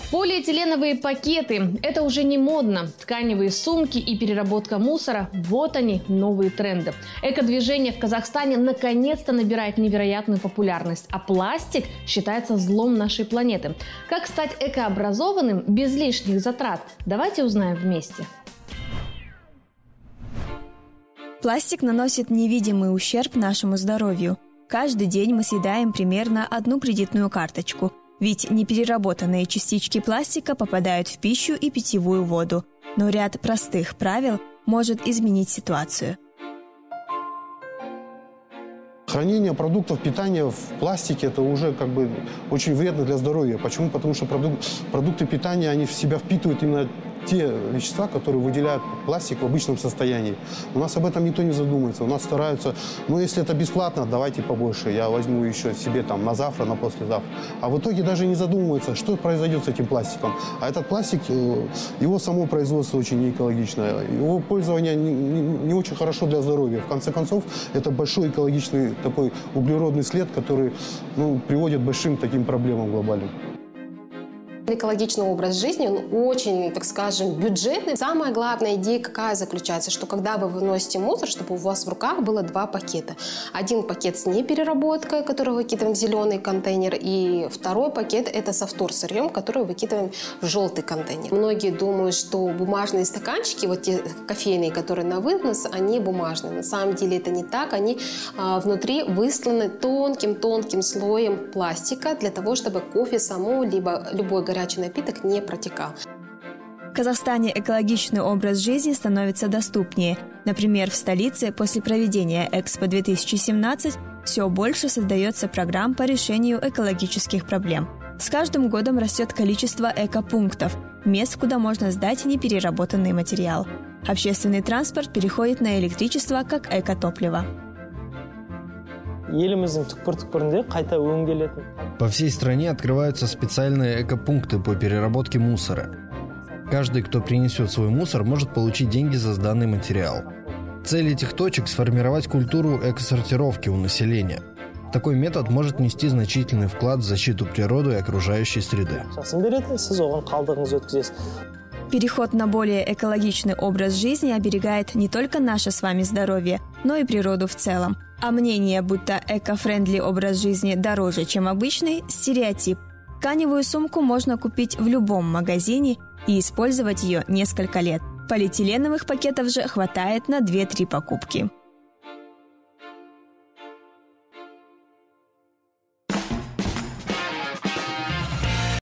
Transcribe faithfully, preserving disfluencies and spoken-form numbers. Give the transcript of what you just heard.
Полиэтиленовые пакеты – это уже не модно. Тканевые сумки и переработка мусора – вот они, новые тренды. Экодвижение в Казахстане наконец-то набирает невероятную популярность, а пластик считается злом нашей планеты. Как стать экообразованным без лишних затрат? Давайте узнаем вместе. Пластик наносит невидимый ущерб нашему здоровью. Каждый день мы съедаем примерно одну кредитную карточку. Ведь непереработанные частички пластика попадают в пищу и питьевую воду. Но ряд простых правил может изменить ситуацию. Хранение продуктов питания в пластике – это уже как бы очень вредно для здоровья. Почему? Потому что продук продукты питания, они в себя впитывают именно те вещества, которые выделяют пластик в обычном состоянии. У нас об этом никто не задумывается. У нас стараются, ну если это бесплатно, давайте побольше, я возьму еще себе там на завтра, на послезавтра. А в итоге даже не задумываются, что произойдет с этим пластиком. А этот пластик, его само производство очень неэкологичное. Его пользование не, не, не очень хорошо для здоровья. В конце концов, это большой экологичный такой углеродный след, который ну, приводит к большим таким проблемам глобальным. Экологичный образ жизни, он очень, так скажем, бюджетный. Самая главная идея какая заключается, что когда вы выносите мусор, чтобы у вас в руках было два пакета. Один пакет с непереработкой, который выкидываем в зеленый контейнер, и второй пакет – это со вторсырьем, который выкидываем в желтый контейнер. Многие думают, что бумажные стаканчики, вот те кофейные, которые на вынос, они бумажные. На самом деле это не так. Они а, внутри высланы тонким-тонким слоем пластика для того, чтобы кофе само, либо любой горячий напиток не протекал. В Казахстане экологичный образ жизни становится доступнее. Например, в столице после проведения Экспо две тысячи семнадцать все больше создается программ по решению экологических проблем. С каждым годом растет количество экопунктов, мест, куда можно сдать непереработанный материал. Общественный транспорт переходит на электричество как экотопливо. По всей стране открываются специальные экопункты по переработке мусора. Каждый, кто принесет свой мусор, может получить деньги за сданный материал. Цель этих точек – сформировать культуру экосортировки у населения. Такой метод может нести значительный вклад в защиту природы и окружающей среды. Переход на более экологичный образ жизни оберегает не только наше с вами здоровье, но и природу в целом. А мнение, будто эко-френдли образ жизни дороже, чем обычный – стереотип. Тканевую сумку можно купить в любом магазине и использовать ее несколько лет. Полиэтиленовых пакетов же хватает на две-три покупки.